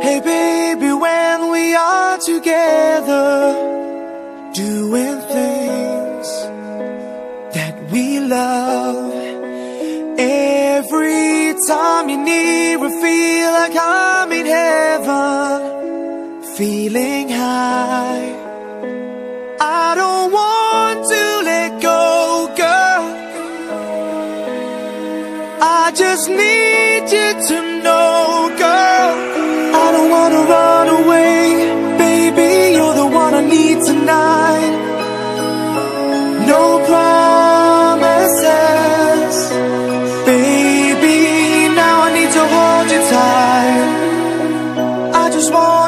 Hey baby, when we are together, doing things that we love, every time you're near I feel like I'm in heaven, feeling high. I don't want to let go, girl, I just need you to know, girl, I don't wanna run away. Baby, you're the one I need tonight. No promises, baby, now I need to hold you tight. I just want